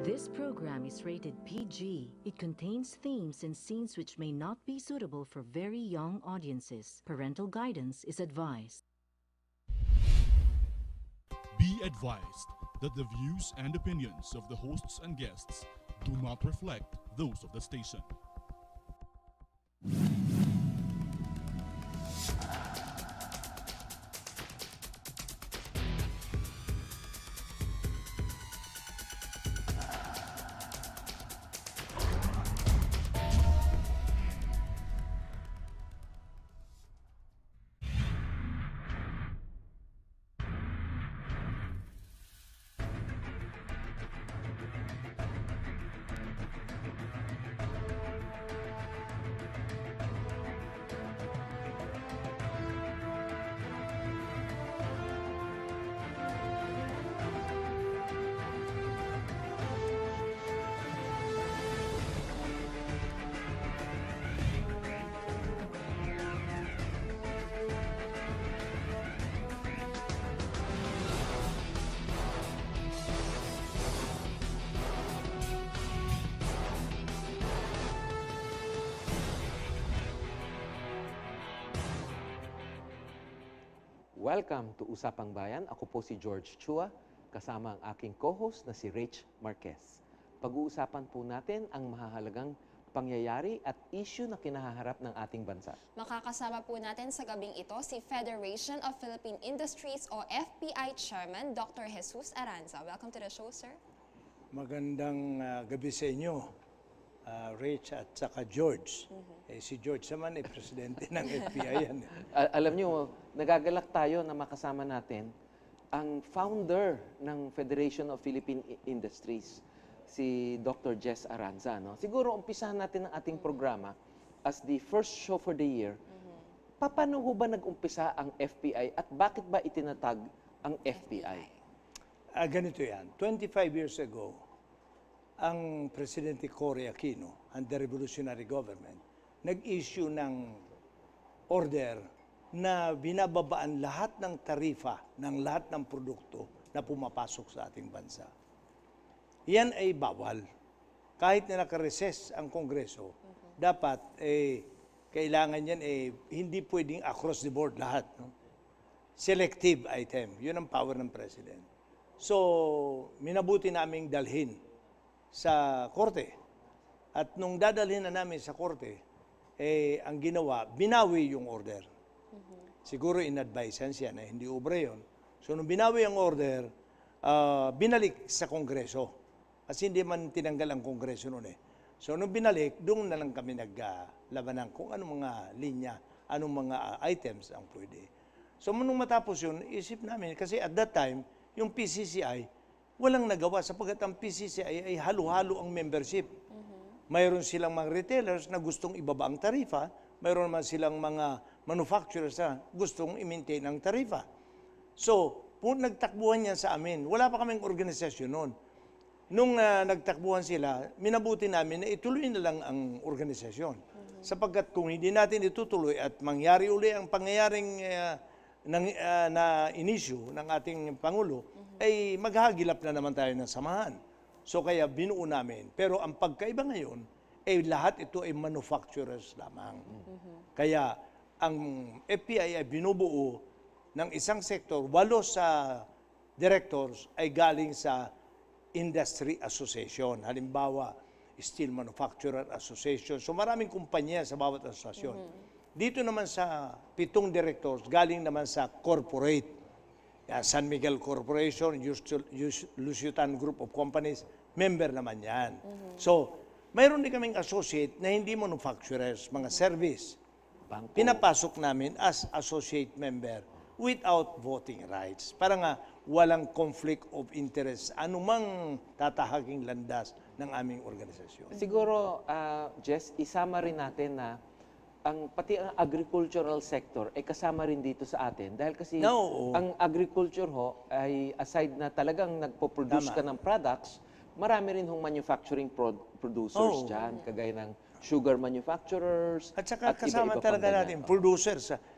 This program is rated PG. It contains themes and scenes which may not be suitable for very young audiences. Parental guidance is advised. Be advised that the views and opinions of the hosts and guests do not reflect those of the station. Welcome to Usapang Bayan. Ako po si George Chua, kasama ang aking co-host na si Rach Marquez. Pag-uusapan po natin ang mahahalagang pangyayari at issue na kinahaharap ng ating bansa. Makakasama po natin sa gabing ito si Federation of Philippine Industries o FPI Chairman Dr. Jesus Arranza. Welcome to the show, sir. Magandang gabi sa inyo, Rach at saka George. Si George naman presidente ng FPI yan. Alam nyo, nagagalak tayo na makasama natin ang founder ng Federation of Philippine Industries, si Dr. Jess Arranza. No? Siguro umpisahan natin ang ating programa as the first show for the year. Paano ho ba nag-umpisa ang FPI at bakit ba itinatag ang FPI? Ganito yan. 25 years ago, ang Presidente Cory Aquino and the revolutionary government nag-issue ng order na binababaan lahat ng tarifa ng lahat ng produkto na pumapasok sa ating bansa. Yan ay bawal. Kahit na nakareses ang Kongreso, dapat kailangan yan hindi pwedeng across the board lahat. No? Selective item. Yun ang power ng President. So, minabuti naming dalhin sa korte. At nung dadalhin na namin sa korte, ang ginawa, binawi yung order. Siguro in-advisance yan, hindi obra yun. So nung binawi ang order, binalik sa Kongreso. Kasi hindi man tinanggal ang Kongreso noon So nung binalik, doon na lang kami naglabanan kung anong mga linya, anong mga items ang pwede. So nung matapos yun, isip namin, kasi at that time, yung PCCI, walang nagawa sapagkat ang PCCI ay halo-halo ang membership. Mayroon silang mga retailers na gustong ibaba ang tarifa, mayroon naman silang mga manufacturers na gustong i-maintain ang tarifa. So, nagtakbuhan yan sa amin. Wala pa kaming organisasyon noon. Nung nagtakbuhan sila, minabuti namin na ituloy na lang ang organisasyon. Sapagkat kung hindi natin itutuloy at mangyari uli ang pangyayaring na inisyu ng ating Pangulo, ay maghahagilap na naman tayo ng samahan. So kaya binuo namin. Pero ang pagkaiba ngayon, lahat ito ay manufacturers lamang. Kaya ang FPI ay binubuo ng isang sektor, 8 sa directors ay galing sa Industry Association. Halimbawa, Steel Manufacturer Association. So maraming kumpanya sa bawat asosasyon. Dito naman sa 7 directors, galing naman sa corporate. San Miguel Corporation, Usapang Group of Companies, member naman yan. So, mayroon din kaming associate na hindi manufacturers, mga service. Bangko. Pinapasok namin as associate member without voting rights. Para nga walang conflict of interest, anumang tatahaging landas ng aming organisasyon. Siguro, Jess, isama rin natin na pati ang agricultural sector ay kasama rin dito sa atin dahil kasi ang agriculture ho ay aside na talagang nagpo-produce ka ng products, marami rin hong manufacturing producers dyan, kagaya ng sugar manufacturers. At saka kasama talaga natin, producers.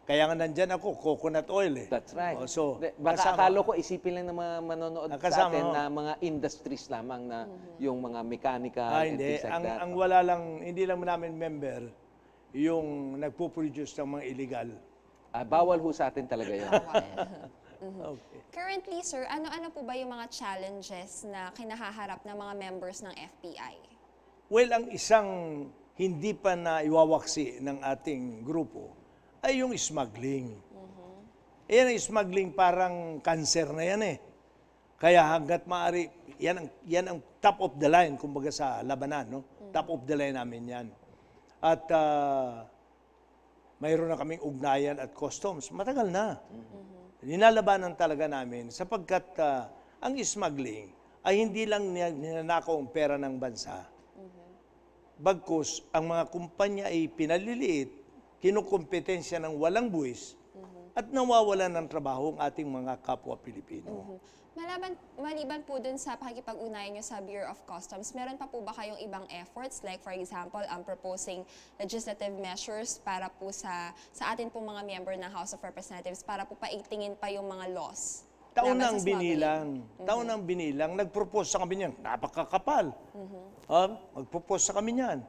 Kaya nga nandyan ako, coconut oil eh. That's right. So, Baka kasama- akala ko isipin lang ng mga manonood sa Kasama atin ho. na mga industries lamang na yung mga mechanical and Hindi. things like that. Ang wala lang, hindi lang namin member, yung nagpo-produce ng mga illegal. Bawal ho sa atin talaga yun. Okay. Currently, sir, ano-ano po ba yung mga challenges na kinahaharap ng mga members ng FPI? Well, ang isang hindi pa na iwawaksi ng ating grupo ay yung smuggling. Yan ang smuggling, parang cancer na yan eh. Kaya hanggat maaari, yan ang top of the line, kumbaga sa labanan, no? Top of the line namin yan. At mayroon na kaming ugnayan at customs. Matagal na. Ninalabanan talaga namin sapagkat ang smuggling ay hindi lang ninanakaw ang pera ng bansa. Bagkus, ang mga kumpanya ay pinaliliit, kinukompetensya ng walang buwis, at nawawalan ng trabaho ang ating mga kapwa Pilipino. Maliban po dun sa pakikipag-ugnayan nyo sa Bureau of Customs, meron pa po ba kayong ibang efforts? Like for example, proposing legislative measures para po sa atin po mga member ng House of Representatives para po paigtingin pa yung mga laws. Taon laban ng sa smuggling. taon ng binilang, nag-propose sa kami niyan. Napakakapal. Mag-propose sa kami niyan.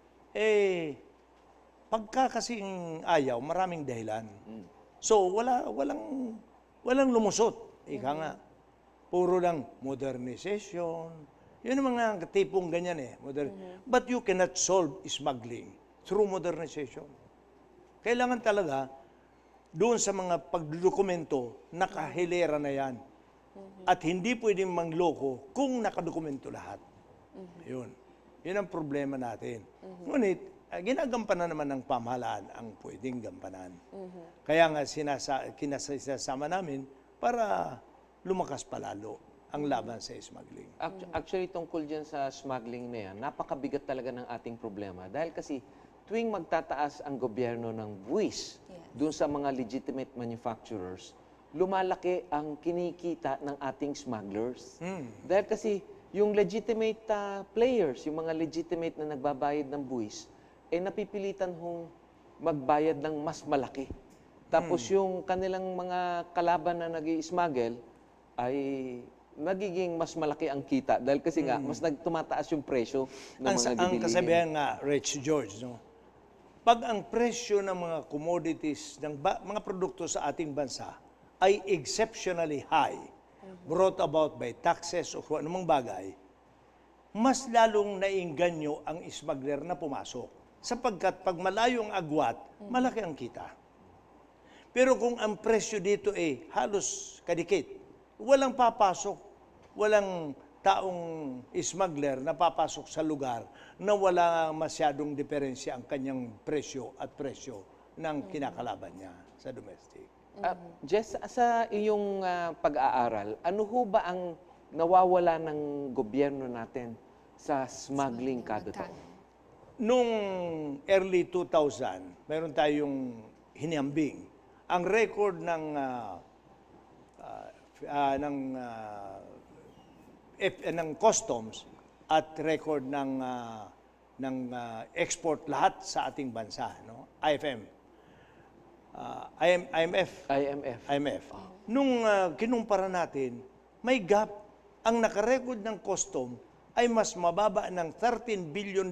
Pagka kasing ayaw, maraming dahilan. So, walang lumusot. Ika nga. Puro lang modernization. Yun ang mga tipong ganyan eh. But you cannot solve smuggling through modernization. Kailangan talaga, doon sa mga pagdokumento, nakahilera na yan. At hindi pwedeng mangloko kung nakadokumento lahat. Yun. Yun ang problema natin. Ngunit, ginagampanan naman ng pamahalaan ang pwedeng gampanan. Kaya nga sinasama namin para lumakas palalo ang laban sa smuggling. Actually, tungkol dyan sa smuggling na yan, napakabigat talaga ng ating problema. Dahil kasi tuwing magtataas ang gobyerno ng buwis doon sa mga legitimate manufacturers, lumalaki ang kinikita ng ating smugglers. Dahil kasi yung legitimate players, yung mga legitimate na nagbabayad ng buwis, napipilitan hong magbayad ng mas malaki. Tapos yung kanilang mga kalaban na nag-i-smuggle ay nagiging mas malaki ang kita dahil kasi nga mas tumataas yung presyo ng mga Ang bibilihin. kasabihan nga, Rich George, no? Pag ang presyo ng mga commodities, ng mga produkto sa ating bansa ay exceptionally high, brought about by taxes o kung anumang bagay, mas lalong nainganyo ang smuggler na pumasok. Sapagkat pag malayo ang agwat, malaki ang kita. Pero kung ang presyo dito halos kadikit, walang papasok, walang taong smuggler na papasok sa lugar na wala masyadong diferensya ang kanyang presyo at presyo ng kinakalaban niya sa domestic. Jess, sa iyong pag-aaral, ano ho ba ang nawawala ng gobyerno natin sa smuggling kada taon? Nung early 2000, meron tayong hinihambing. Ang record ng customs at record ng export lahat sa ating bansa, no? IMF. Nung kinumpara natin, may gap. Ang nakarecord ng custom ay mas mababa ng $13 billion.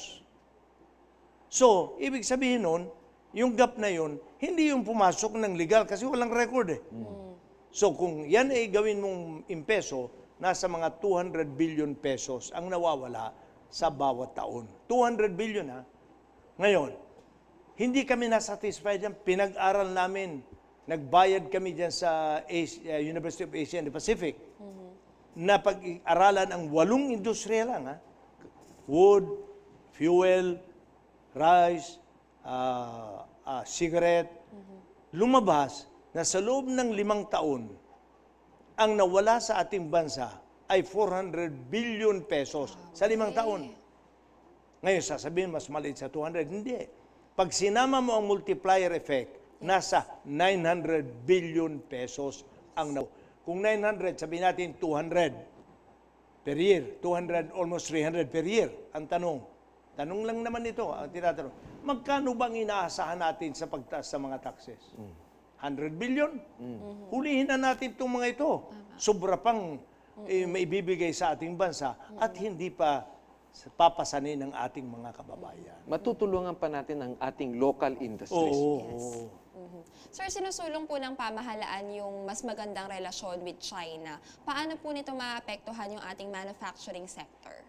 So, ibig sabihin nun, yung gap na yun, hindi yung pumasok ng legal kasi walang record eh. So, kung yan ay gawin mong impeso, nasa mga 200 billion pesos ang nawawala sa bawat taon. 200 billion ha. Ngayon, hindi kami nasatisfied yan. Pinag-aral namin. Nagbayad kami dyan sa University of Asia and the Pacific na pag-aralan ang 8 industriya lang. Ha? Wood, fuel, rice, cigarette. Lumabas na sa loob ng 5 taon, ang nawala sa ating bansa ay 400 billion pesos sa 5 taon. Ngayon, sasabihin mas maliit sa 200. Hindi. Pag sinama mo ang multiplier effect, nasa 900 billion pesos ang nawala. Kung 900, sabihin natin 200 per year. 200, almost 300 per year. Ang tanong, Tanong lang naman ito, ang tinatanong, magkano bang inaasahan natin sa pagtaas sa mga taxes? 100 billion? Hulihin na natin itong mga ito. Sobra pang maibibigay sa ating bansa at hindi pa papasanin ng ating mga kababayan. Matutulungan pa natin ang ating local industries. Oo. Sir, sinusulong po ng pamahalaan yung mas magandang relasyon with China. Paano po nito maapektuhan yung ating manufacturing sector?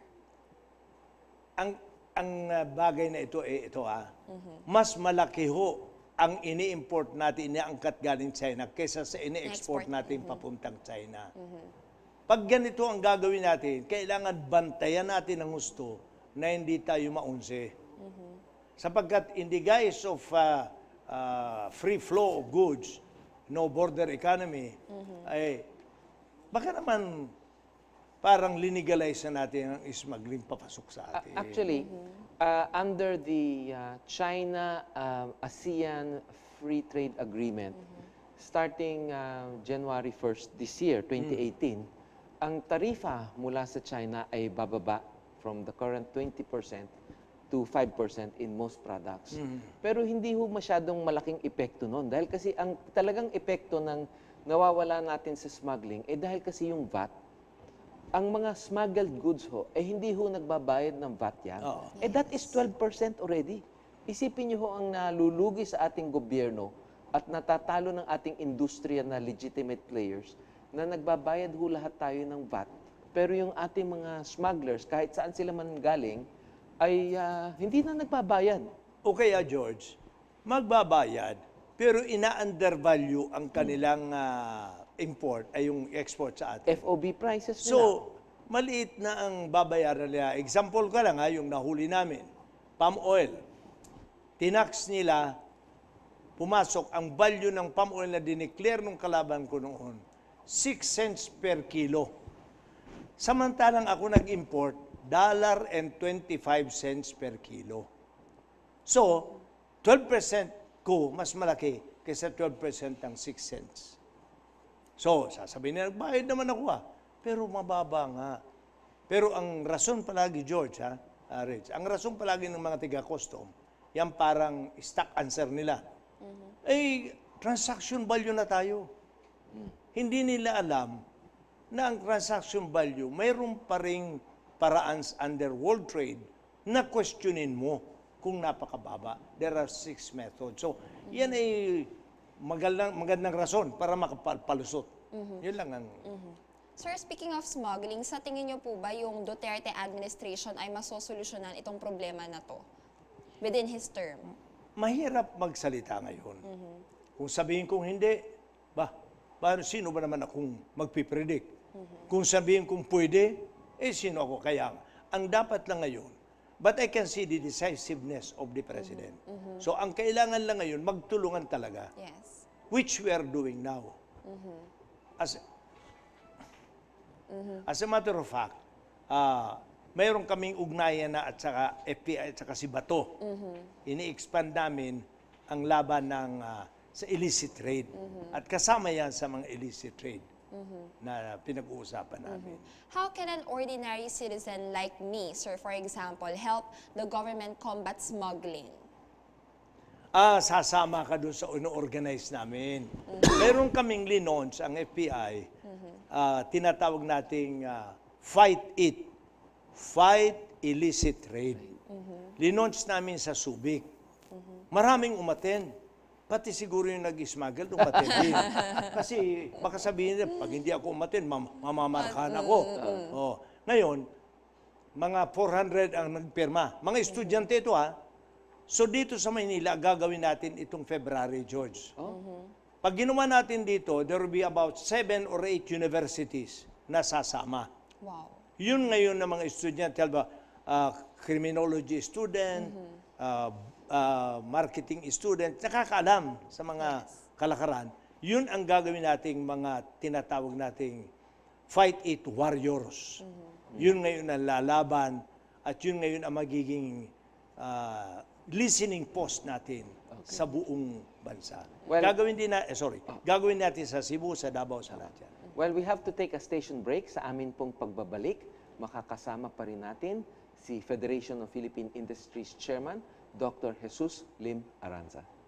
Ang bagay na ito mas malaki ho ang ini-import natin, iniangkat galing China kaysa sa ini-export natin papuntang China. Pag ganito ang gagawin natin, kailangan bantayan natin ang gusto na hindi tayo maunse. Sapagkat in the guise of free flow of goods, no border economy, ay baka naman parang linigalize na natin ang smuggling papasok sa atin. Actually, under the China-ASEAN Free Trade Agreement, starting January 1st this year, 2018, ang tarifa mula sa China ay bababa from the current 20% to 5% in most products. Pero hindi ho masyadong malaking epekto nun. Dahil kasi ang talagang epekto ng nawawala natin sa smuggling, dahil kasi yung VAT, ang mga smuggled goods ho, hindi ho nagbabayad ng VAT yan. That is 12% already. Isipin niyo ho ang nalulugi sa ating gobyerno at natatalo ng ating industriya na legitimate players na nagbabayad ho lahat tayo ng VAT. Pero yung ating mga smugglers, kahit saan sila man galing, ay hindi na nagbabayad. O kaya, George, magbabayad, pero ina-undervalue ang kanilang import, ay yung export sa atin. FOB prices nila. So, maliit na ang babayaran nila. Example ka lang, yung nahuli namin, palm oil. Tinax nila, pumasok, ang value ng palm oil na dineclare nung kalaban ko noon, 6 cents per kilo. Samantalang ako nag-import, $1.25 per kilo. So, 12% ko mas malaki kaysa 12% ng 6 cents. So, sasabihin nila, bayad naman ako pero mababa nga. Pero ang rason palagi, George, Rich, ang rason palagi ng mga tiga-custom, yan parang stock answer nila. Transaction value na tayo. Hindi nila alam na ang transaction value, mayroon pa ring paraan under world trade na questionin mo kung napakababa. There are 6 methods. So, yan ay magandang rason para makapalusot. Yun lang ang... Sir, speaking of smuggling, sa tingin niyo po ba yung Duterte administration ay masosolusyonan itong problema na to within his term? Mahirap magsalita ngayon. Kung sabihin kong hindi, sino ba naman akong magpipredict? Kung sabihin kong pwede, sino ako? Kaya, ang dapat lang ngayon, but I can see the decisiveness of the President. So, ang kailangan lang ngayon, magtulungan talaga. Yes. Which we are doing now. As a matter of fact, mayroon kaming ugnayan na at saka FBI at saka si Bato. Ini-expand namin ang laban ng sa illicit trade. At kasama yan sa mga illicit trade na pinag-uusapan namin. How can an ordinary citizen like me, sir, for example, help the government combat smuggling? Sasama ka doon sa ino-organize namin. Meron kaming linons, ang FBI, tinatawag nating Fight It. Fight Illicit Trade. Linons namin sa Subic. Maraming umaten. Pati siguro yung nag-smuggle, umaten din. Kasi baka sabihin nila, pag hindi ako umaten, mamamarkahan ako. Ngayon, mga 400 ang nagpirma. Mga estudyante ito So dito sa Maynila, gagawin natin itong February, George. Pag ginawa natin dito, there will be about 7 or 8 universities na sasama. Wow. Yun ngayon na mga estudyante, criminology student, marketing student, nakakaalam sa mga kalakaran. Yun ang gagawin nating mga tinatawag nating Fight It Warriors. Yun ngayon ang lalaban at yun ngayon ang magiging listening post natin sa buong bansa. Well, gagawin natin sa Cebu, sa Davao, sa lahat yan. Well, we have to take a station break. Sa amin pong pagbabalik, makakasama pa rin natin si Federation of Philippine Industries Chairman, Dr. Jesus Lim Arranza.